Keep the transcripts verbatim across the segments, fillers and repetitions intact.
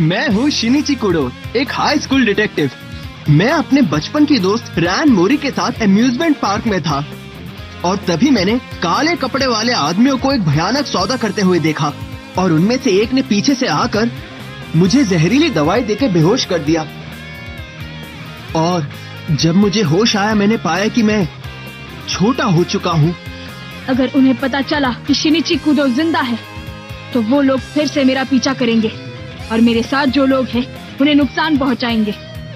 मैं हूँ Shinichi Kudo, एक हाई स्कूल डिटेक्टिव। मैं अपने बचपन की दोस्त रैन मोरी के साथ एम्यूजमेंट पार्क में था और तभी मैंने काले कपड़े वाले आदमियों को एक भयानक सौदा करते हुए देखा और उनमें से एक ने पीछे से आकर मुझे जहरीली दवाई देकर बेहोश कर दिया। और जब मुझे होश आया मैंने पाया कि मैं छोटा हो चुका हूँ। अगर उन्हें पता चला कि शिनिची कुडो जिंदा है तो वो लोग फिर से मेरा पीछा करेंगे और मेरे साथ जो लोग हैं उन्हें नुकसान पहुंचाएंगे।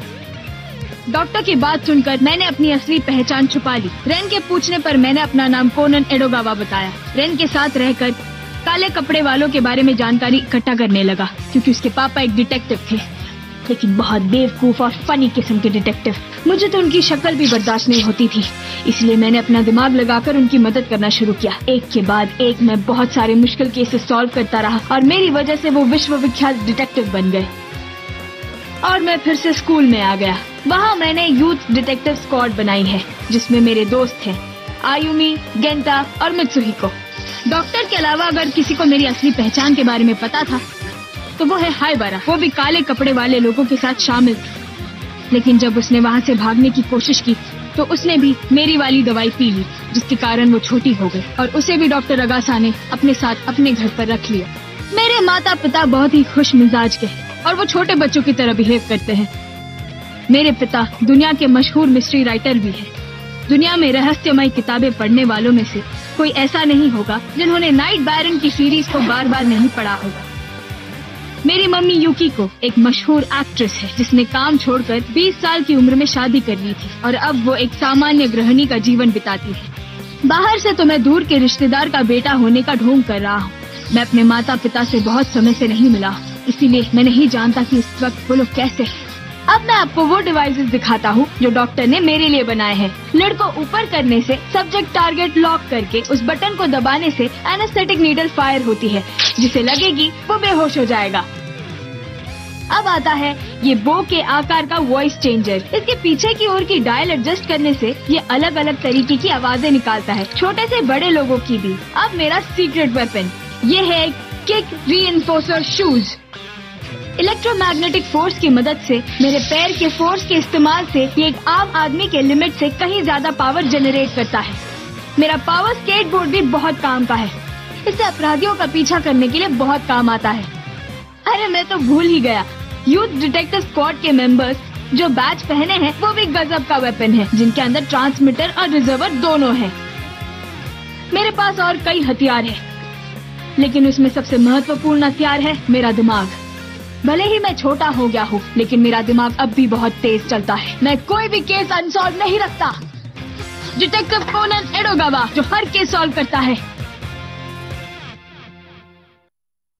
डॉक्टर की बात सुनकर मैंने अपनी असली पहचान छुपा ली। रेन के पूछने पर मैंने अपना नाम कोनन एडोगावा बताया। रेन के साथ रहकर काले कपड़े वालों के बारे में जानकारी इकट्ठा करने लगा क्योंकि उसके पापा एक डिटेक्टिव थे, लेकिन बहुत बेवकूफ और फनी किस्म के डिटेक्टिव। मुझे तो उनकी शक्ल भी बर्दाश्त नहीं होती थी, इसलिए मैंने अपना दिमाग लगाकर उनकी मदद करना शुरू किया। एक के बाद एक मैं बहुत सारे मुश्किल केसेस सॉल्व करता रहा और मेरी वजह से वो विश्व विख्यात डिटेक्टिव बन गए। और मैं फिर से स्कूल में आ गया। वहाँ मैंने यूथ डिटेक्टिव स्क्वाड बनाई है जिसमें मेरे दोस्त हैं आयुमी, गेंटा और मित्सुहिको। डॉक्टर के अलावा अगर किसी को मेरी असली पहचान के बारे में पता था तो वो है हाइबारा। वो भी काले कपड़े वाले लोगों के साथ शामिल थी, लेकिन जब उसने वहाँ से भागने की कोशिश की तो उसने भी मेरी वाली दवाई पी ली जिसके कारण वो छोटी हो गई और उसे भी डॉक्टर अगासा ने अपने साथ अपने घर पर रख लिया। मेरे माता पिता बहुत ही खुश मिजाज के हैं और वो छोटे बच्चों की तरह बिहेव करते हैं। मेरे पिता दुनिया के मशहूर मिस्ट्री राइटर भी है। दुनिया में रहस्यमय किताबें पढ़ने वालों में से कोई ऐसा नहीं होगा जिन्होंने नाइट बायरन की सीरीज को बार बार नहीं पढ़ा होगा। मेरी मम्मी युकिको एक मशहूर एक्ट्रेस है जिसने काम छोड़कर बीस साल की उम्र में शादी कर ली थी और अब वो एक सामान्य गृहिणी का जीवन बिताती है। बाहर से तो मैं दूर के रिश्तेदार का बेटा होने का ढोंग कर रहा हूँ। मैं अपने माता पिता से बहुत समय से नहीं मिला, इसीलिए मैं नहीं जानता कि इस वक्त वो लोग कैसे हैं। अब मैं आपको वो डिवाइसेस दिखाता हूँ जो डॉक्टर ने मेरे लिए बनाए हैं। लीड को ऊपर करने से सब्जेक्ट टारगेट लॉक करके उस बटन को दबाने से एनेस्थेटिक नीडल फायर होती है, जिसे लगेगी वो बेहोश हो जाएगा। अब आता है ये बो के आकार का वॉइस चेंजर। इसके पीछे की ओर की डायल एडजस्ट करने से ये अलग अलग तरीके की आवाजें निकालता है, छोटे से बड़े लोगों की भी। अब मेरा सीक्रेट वेपन ये है kick reinforcer shoes. Electromagnetic force की मदद से मेरे पैर के फोर्स के इस्तेमाल से ये एक आम आदमी के लिमिट से कहीं ज्यादा पावर जनरेट करता है। मेरा पावर स्केटबोर्ड भी बहुत काम का है। इससे अपराधियों का पीछा करने के लिए बहुत काम आता है। अरे मैं तो भूल ही गया, यूथ डिटेक्टिव स्क्वाड के मेंबर्स जो बैच पहने हैं वो भी गजब का वेपन है, जिनके अंदर ट्रांसमीटर और रिजर्वर दोनों हैं। मेरे पास और कई हथियार हैं, लेकिन उसमें सबसे महत्वपूर्ण हथियार है मेरा दिमाग। भले ही मैं छोटा हो गया हूँ, लेकिन मेरा दिमाग अब भी बहुत तेज चलता है। मैं कोई भी केस अनसॉल्व नहीं रखता। डिटेक्टिव कोनन एडोगावा जो हर केस सॉल्व करता है।